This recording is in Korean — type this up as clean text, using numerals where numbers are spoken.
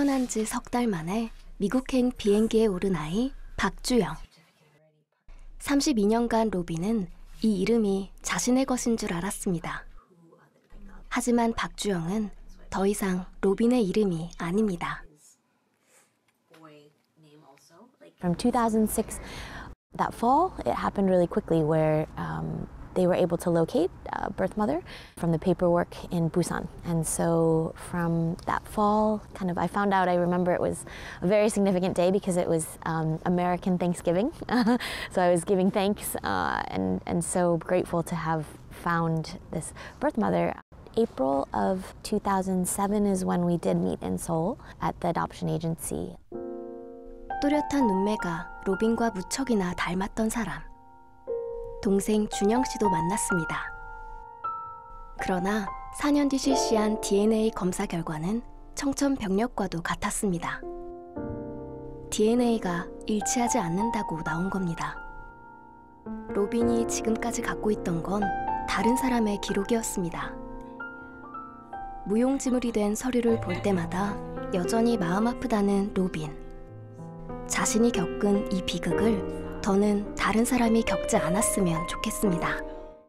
태어난 지 석 달 만에 미국행 비행기에 오른 아이 박주영. 32년간 로빈은 이 이름이 자신의 것인 줄 알았습니다. 하지만 박주영은 더 이상 로빈의 이름이 아닙니다. From 2006, that fall, it happened really quickly where they were able to locate birth mother from the paperwork in Busan. And so from that fall, I found out, I remember it was a very significant day because it was American Thanksgiving. So I was giving thanks and so grateful to have found this birth mother. April of 2007 is when we did meet in Seoul at the adoption agency. 또렷한 눈매가 로빈과 무척이나 닮았던 사람. 동생 준영 씨도 만났습니다. 그러나 4년 뒤 실시한 DNA 검사 결과는 청천벽력과도 같았습니다. DNA가 일치하지 않는다고 나온 겁니다. 로빈이 지금까지 갖고 있던 건 다른 사람의 기록이었습니다. 무용지물이 된 서류를 볼 때마다 여전히 마음 아프다는 로빈. 자신이 겪은 이 비극을 더는 다른 사람이 겪지 않았으면 좋겠습니다.